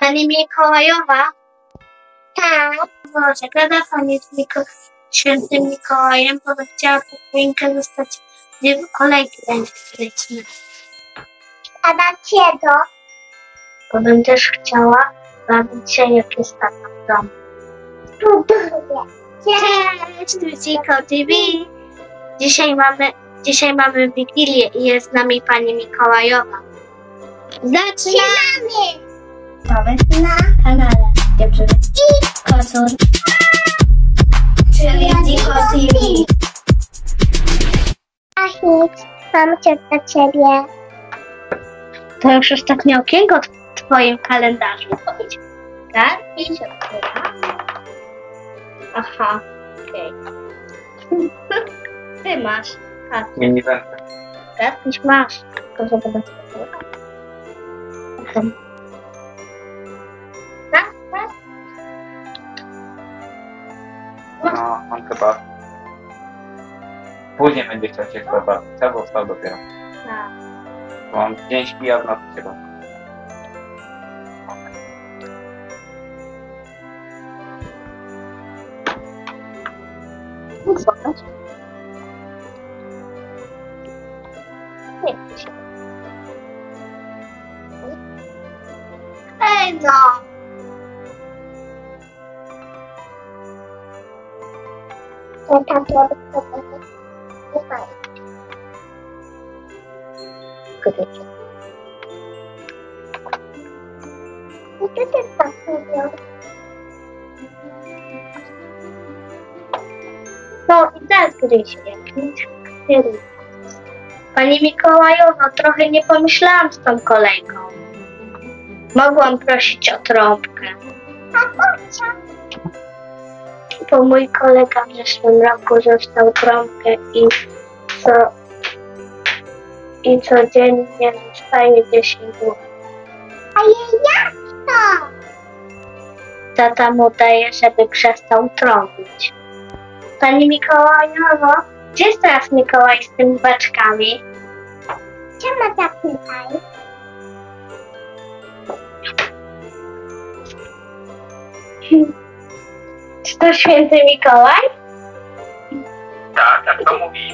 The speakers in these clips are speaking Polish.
Pani Mikołajowa? Tak. Boże, gada Pani z świętym Mikołajem, bo chciała choinkę zostać, gdzie kolejki elektryczne. A dlaczego? Bo bym też chciała bawić się, jak jest tata w domu. Buduję. Cześć, tu Ziko TV. Dzisiaj mamy Wigilię i jest z nami Pani Mikołajowa. Zaczynamy! Powiedz na Kanale Dziewczyny i Kocur, czyli Ziko TV. A nic, mam cię dla ciebie. To już ostatnie okienko w Twoim kalendarzu. Powiedz. Tak? I się otwiera. Aha, okej. Ty masz. A, Nie będę. też masz. Tylko żeby do tego. Tak? Tak? No, on chyba później będzie chciał się chyba bo wstał dopiero. Tak. Bo on dzień śpi, a w nocy się robi. Zobacz. Nie wiem się. Ej no! Ja tam robię to nie fajnie. Gryzie. I ty też tak robią. No i teraz gryzie. Pani Mikołajowo, trochę nie pomyślałam z tą kolejką. Mogłam prosić o trąbkę. A kurczę. Bo mój kolega w zeszłym roku dostał trąbkę i codziennie dostaje 10 zł. A jak to? Tata mu daje, żeby przestał trąbić. Pani Mikołajowo, gdzie jest teraz Mikołaj z tymi baczkami? Czemu zapytaj? Czy to święty Mikołaj? Tak, jak to mówi?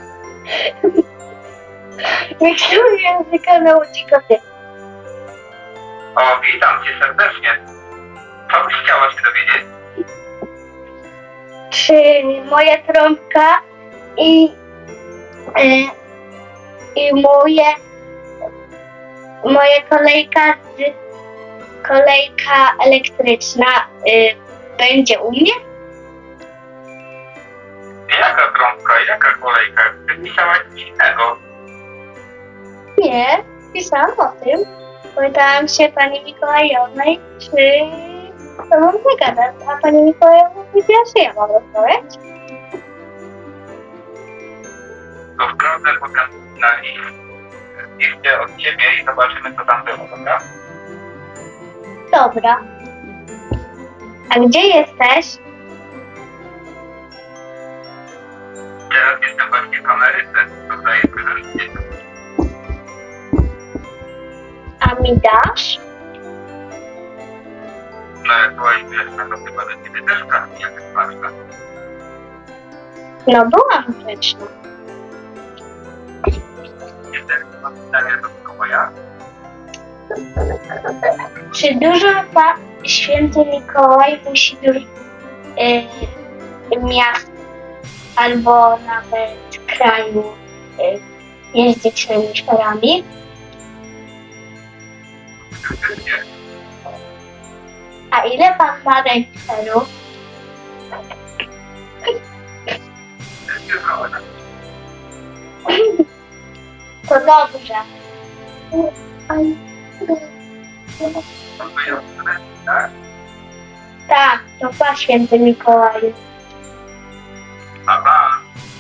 Mikstur języka nauczy koty. O, witam cię serdecznie. Co byś chciała się dowiedzieć? Czy moja trąbka i moja kolejka elektryczna będzie u mnie? Jaka trąbka, jaka kolejka? Ty pisałaś coś innego. Nie, pisałam o tym. Pytałam się Pani Mikołajowej, czy to mam zagadać, a Pani Mikołajowa powiedziała, że ja mam odpowiedź. To wkrótce potem na liście od ciebie i zobaczymy, co tam było, dobra? Dobra. A gdzie jesteś? Teraz jestem właśnie w Ameryce, tutaj jest wyraźnie. A mi dasz? No jak byłaś grzeczna, to chyba do ciebie też wraca, jak ważna. No byłam grzeczna. Jeszcze mam pytanie do Mikołaja. Czy dużo święty Mikołaj musi dużo miast albo nawet kraju jeździć tymi szparami? Nie. A ile pan ma ręczerów? Nie zrobię. To dobrze. To wyjątkowe, tak? Tak, to pa święty Mikołaju. Pa.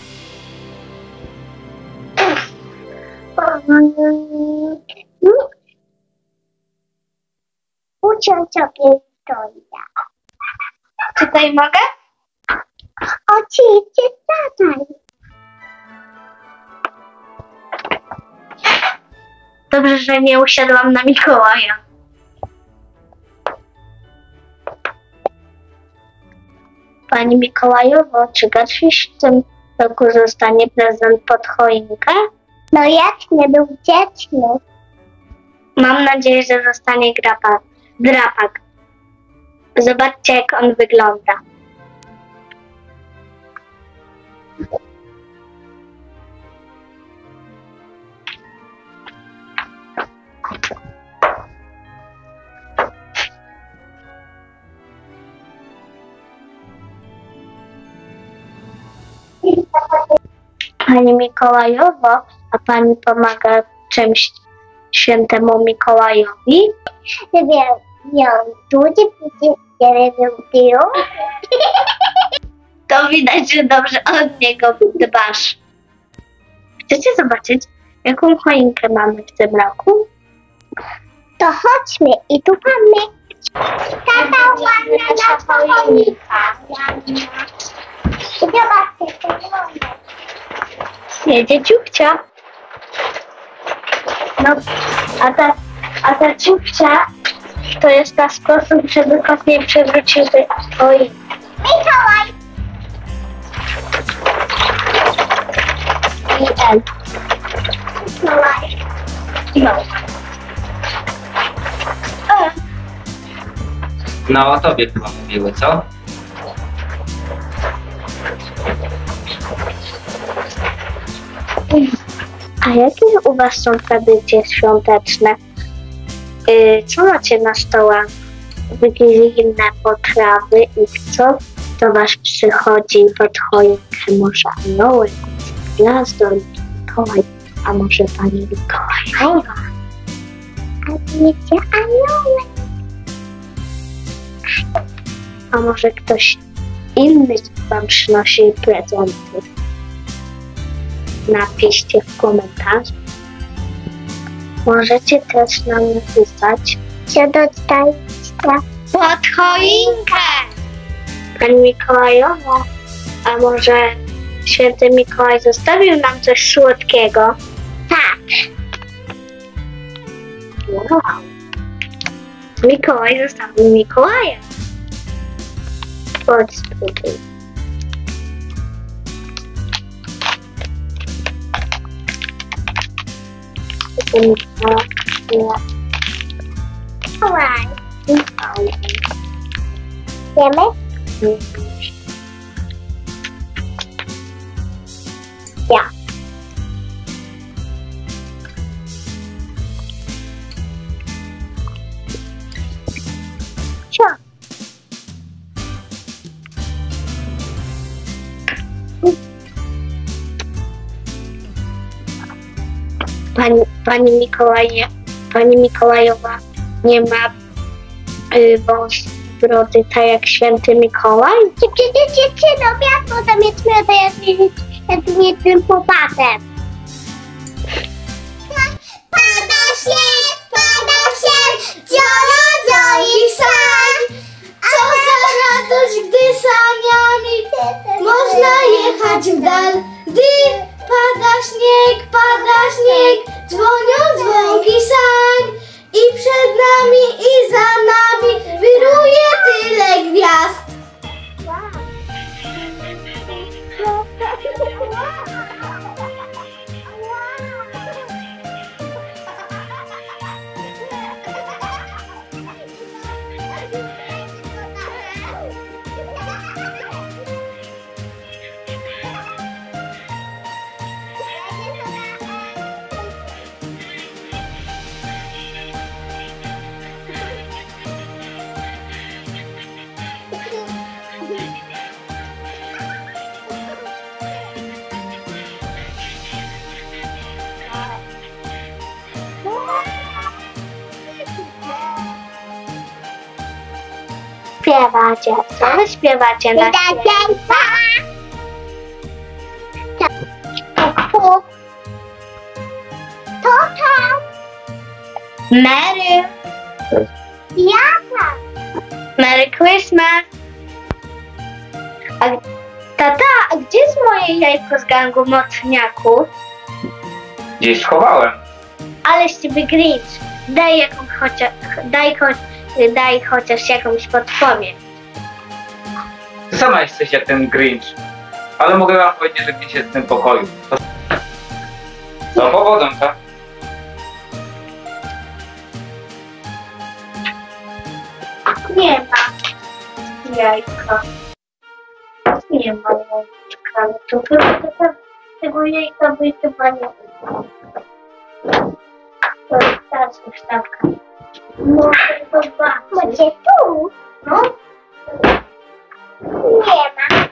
Uczę sobie historię. Tutaj mogę? Oczywiście zadaj. Dobrze, że nie usiadłam na Mikołaja. Pani Mikołajowo, czy Gatwiś w tym roku zostanie prezent pod choinkę? No jak nie był wdzięczny. Mam nadzieję, że zostanie drapak. Zobaczcie, jak on wygląda. Pani Mikołajowo, a pani pomaga czymś świętemu Mikołajowi? To widać, że dobrze od niego dbasz. Chcecie zobaczyć, jaką choinkę mamy w tym roku? To chodźmy i tu mamy. Tata, ładna nasza choinka. Zobaczcie, to wygląda. Jedzie ciupcia. No, a ta ciupcia to jest na sposób, żeby kot nie przewrócił tej choinki. Mikołaj! I L. Mikołaj. No. No o tobie chyba mówiły, co? A jakie u was są tradycje świąteczne? Co macie na stołach? Wigilijne potrawy i co do was przychodzi pod choinkę? Może aniołek, gwiazdo, Mikołaj, a może pani Mikołajowa? A wiecie, aniołek. A może ktoś inny wam przynosi prezenty? Napiszcie w komentarzu. Możecie też nam napisać, Co dostaliście? pod choinkę! Pani Mikołajowo, a może święty Mikołaj zostawił nam coś słodkiego? Tak. Wow. Mikołaj zostawił Mikołaja. Chodź, spróbuj. Mikołaj. Wiemy? Ja. Co? Pani Mikołajowa nie ma brody tak jak święty Mikołaj? Dziewczyno, jak potem jest mioda, jak jednym chłopakiem. Pada śnieg, dziojo, dzioich sań. Co za radość, gdy saniami można jechać w dal. Gdy pada śnieg, dzwonią dzwonki sań. I przed nami, i za nami wiruje tyle gwiazd. Śpiewacie. Co wy śpiewacie na świecie? Merry. Jaka? Merry Christmas. Tata, a gdzie jest moje jajko z gangu mocniaków? Gdzieś schowałem. Ale z ciebie Grinch. Daj chociaż jakąś podpowiedź. sama jesteś jak ten Grinch. Ale mogę wam powiedzieć, że gdzieś jest w tym pokoju. To powodą, tak? Nie ma jajka. Nie ma jajka. To chyba tego jajka by chyba nie było. To jest ta ustawka. Może zobaczyć. Macie tu? No. Nie ma.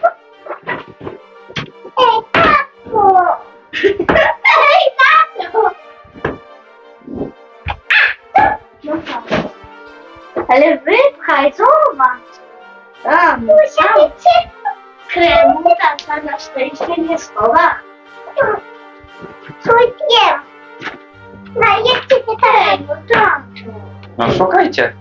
Ej, tato! Ej, tato! No tak. Ale wypchaj, zobacz. Tam, Musicie kremu tata na szczęście nie schowa. coś wiem. No jeszcze nie tak. No tak. No szukajcie.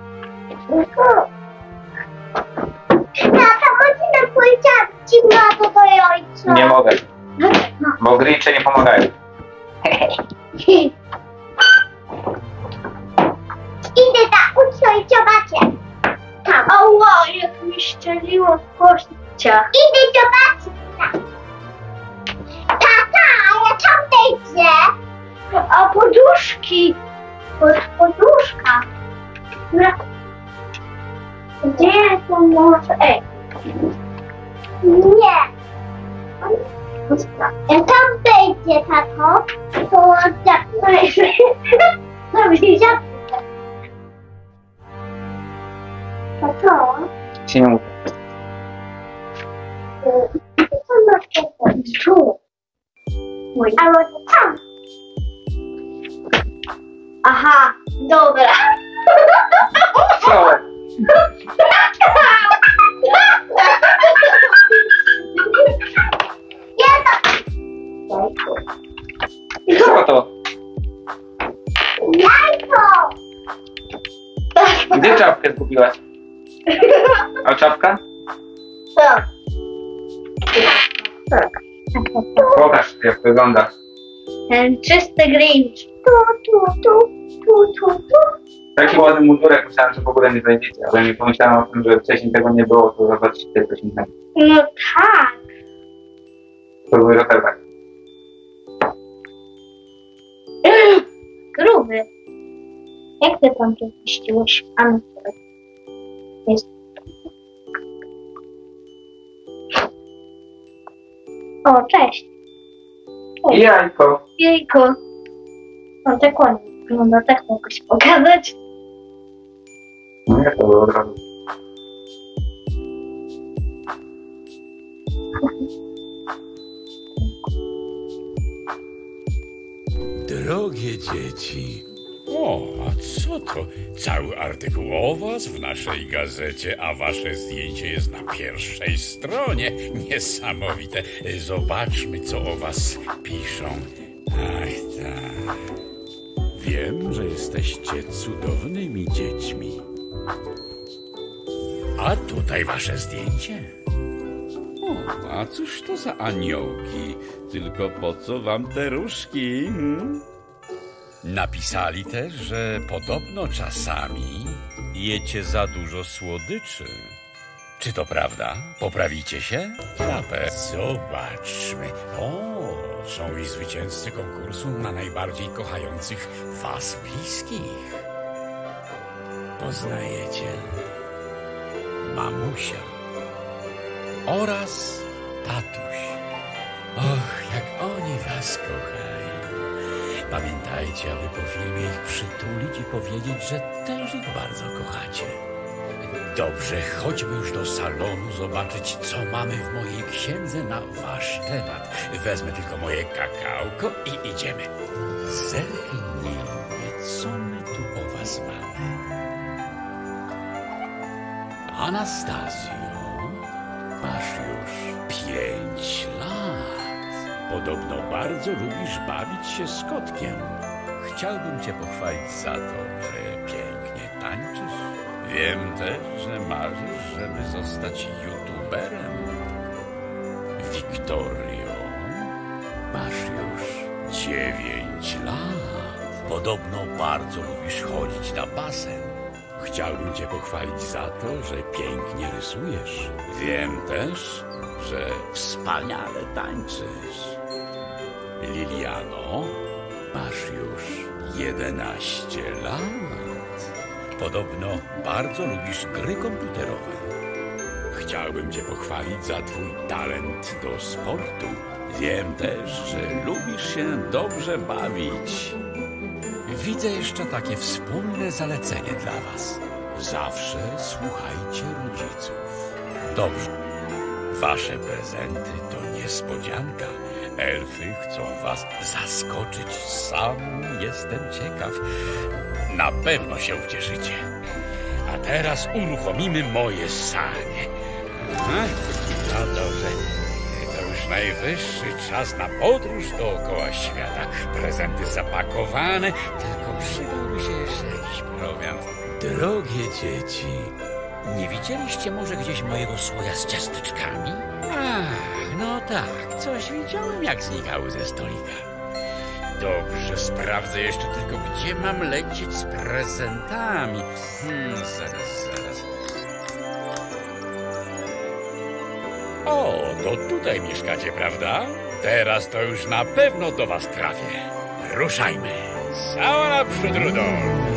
Tata, może nam powiedzieć, ci ma to do ojca. Nie mogę, No, no. bo Grincze nie pomagają. Idę na ucho i zobaczę. Tam. Ała, jak mi szczeliło w kościach. Idę zobaczyć. Tata, a ja tam wejdę. A poduszki? Poduszka. No. Gdzie to może? Ej. Nie. Jak tam wejdzie, tato, to zapnę. Dobrze, To co? Ci nie mówię. Co masz tutaj? tu. Mój. A może tam? Aha, dobra. Co? Ja to... Co to? Jajko! Gdzie czapkę zgubiłaś? A czapka? Tak. Tak. Pokaż jak wygląda. Ten czysty Grinch. Tu. Taki ładny mundurek, myślałem, że w ogóle nie znajdziecie, ale nie pomyślałem o tym, że wcześniej tego nie było, to zobaczycie coś innego. No tak. To były rowerek. Gruby. Jak ty tam to puściłeś? A no tak. Jest. O, cześć. I jajko. Jejko. No tak ładnie wygląda, tak mogę się pokazać. No jak to było od razu? Drogie dzieci, o, a co to? Cały artykuł o was w naszej gazecie, a wasze zdjęcie jest na pierwszej stronie. Niesamowite. Zobaczmy, co o was piszą. Ach, tak. Wiem, że jesteście cudownymi dziećmi. A tutaj wasze zdjęcie. O, a cóż to za aniołki? Tylko po co wam te różki? Napisali też, że podobno czasami jecie za dużo słodyczy. Czy to prawda? Poprawicie się? Klapę. Zobaczmy. O, są i zwycięzcy konkursu na najbardziej kochających was bliskich. Poznajecie mamusia oraz tatuś. Och, jak oni was kochają. Pamiętajcie, aby po filmie ich przytulić i powiedzieć, że też ich bardzo kochacie. Dobrze, chodźmy już do salonu zobaczyć, co mamy w mojej księdze na wasz temat. Wezmę tylko moje kakałko i idziemy. Zerknijmy, co my tu o was mamy. Anastazjo, masz już 5 lat. Podobno bardzo lubisz bawić się z kotkiem. Chciałbym cię pochwalić za to, że pięknie tańczysz. Wiem też, że marzysz, żeby zostać youtuberem. Wiktorio, masz już 9 lat. Podobno bardzo lubisz chodzić na basen. Chciałbym cię pochwalić za to, że pięknie rysujesz. Wiem też, że wspaniale tańczysz. Liliano, masz już 11 lat. Podobno bardzo lubisz gry komputerowe. Chciałbym cię pochwalić za twój talent do sportu. Wiem też, że lubisz się dobrze bawić. Widzę jeszcze takie wspólne zalecenie dla was. Zawsze słuchajcie rodziców. Dobrze. Wasze prezenty to niespodzianka. Elfy chcą was zaskoczyć. Sam jestem ciekaw. Na pewno się ucieszycie. A teraz uruchomimy moje sanie. Aha. No dobrze. To już najwyższy czas na podróż dookoła świata. Prezenty zapakowane, tylko przydałby się jeszcze jakiś prowiant. Drogie dzieci, nie widzieliście może gdzieś mojego słoja z ciasteczkami? Ach, no tak, coś widziałem, jak znikały ze stolika. Dobrze, sprawdzę jeszcze tylko, gdzie mam lecieć z prezentami. Zaraz. O, to tutaj mieszkacie, prawda? Teraz to już na pewno do was trafię. Ruszajmy. Cała naprzód, Rudolf.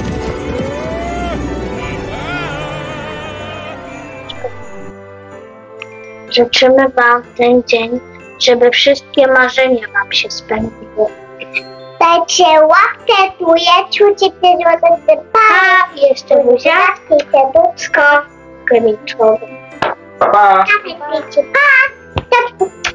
Życzymy wam w ten dzień, żeby wszystkie marzenia wam się spełniły. Dajcie łapkę, tujecie, pa! Jeszcze buziaczki, serduszko, kremiczowe. Pa! Pa!